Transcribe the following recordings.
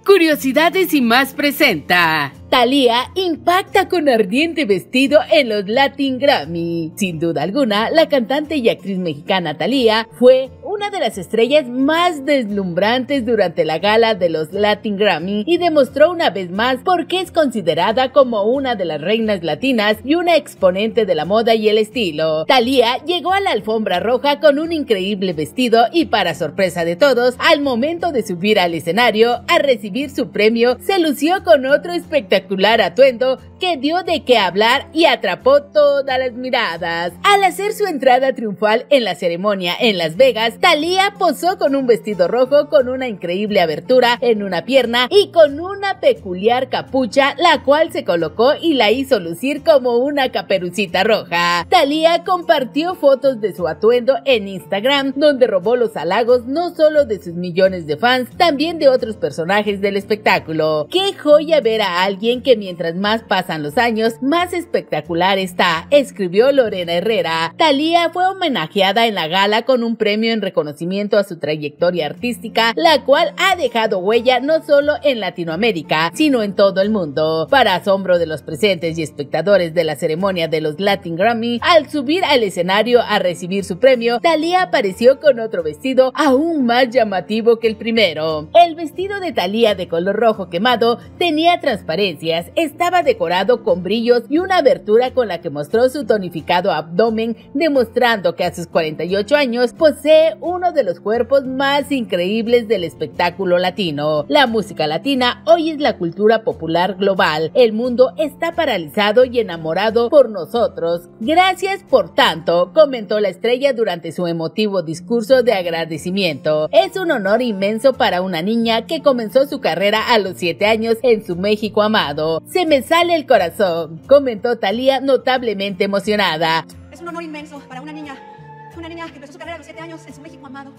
Curiosidades y más presenta. Thalía impacta con ardiente vestido en los Latin Grammy. Sin duda alguna, la cantante y actriz mexicana Thalía fue una de las estrellas más deslumbrantes durante la gala de los Latin Grammy y demostró una vez más por qué es considerada como una de las reinas latinas y una exponente de la moda y el estilo. Thalía llegó a la alfombra roja con un increíble vestido y, para sorpresa de todos, al momento de subir al escenario a recibir su premio, se lució con otro espectacular atuendo que dio de qué hablar y atrapó todas las miradas. Al hacer su entrada triunfal en la ceremonia en Las Vegas, Thalía posó con un vestido rojo con una increíble abertura en una pierna y con una peculiar capucha, la cual se colocó y la hizo lucir como una caperucita roja. Thalía compartió fotos de su atuendo en Instagram, donde robó los halagos no solo de sus millones de fans, también de otros personajes del espectáculo. ¡Qué joya ver a alguien que mientras más pasan los años, más espectacular está!, escribió Lorena Herrera. Thalía fue homenajeada en la gala con un premio en reconocimiento a su trayectoria artística, la cual ha dejado huella no solo en Latinoamérica, sino en todo el mundo. Para asombro de los presentes y espectadores de la ceremonia de los Latin Grammy, al subir al escenario a recibir su premio, Thalía apareció con otro vestido aún más llamativo que el primero. El vestido de Thalía de color rojo quemado tenía transparencia, estaba decorado con brillos y una abertura con la que mostró su tonificado abdomen, demostrando que a sus 48 años posee uno de los cuerpos más increíbles del espectáculo latino. La música latina hoy es la cultura popular global. El mundo está paralizado y enamorado por nosotros. Gracias por tanto, comentó la estrella durante su emotivo discurso de agradecimiento. Es un honor inmenso para una niña que comenzó su carrera a los 7 años en su México amado. Se me sale el corazón, comentó Thalía notablemente emocionada. Es un honor inmenso para una niña que empezó su carrera a los 7 años en su México amado.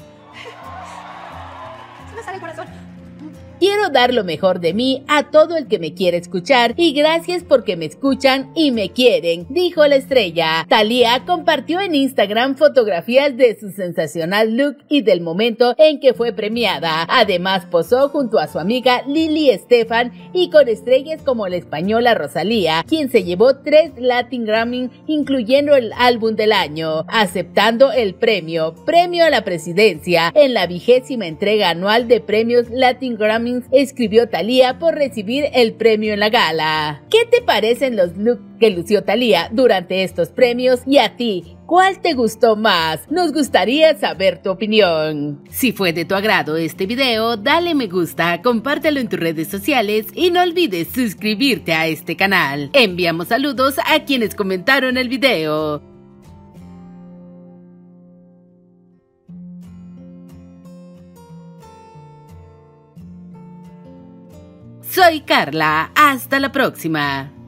Se me sale el corazón. Quiero dar lo mejor de mí a todo el que me quiere escuchar y gracias porque me escuchan y me quieren, dijo la estrella. Thalía compartió en Instagram fotografías de su sensacional look y del momento en que fue premiada. Además posó junto a su amiga Lily Estefan y con estrellas como la española Rosalía, quien se llevó 3 Latin Grammy, incluyendo el álbum del año, aceptando el premio a la presidencia en la 20ª entrega anual de premios Latin Grammy, escribió Thalía por recibir el premio en la gala. ¿Qué te parecen los looks que lució Thalía durante estos premios? Y a ti, ¿cuál te gustó más? Nos gustaría saber tu opinión. Si fue de tu agrado este video, dale me gusta, compártelo en tus redes sociales y no olvides suscribirte a este canal. Enviamos saludos a quienes comentaron el video. Soy Carla, hasta la próxima.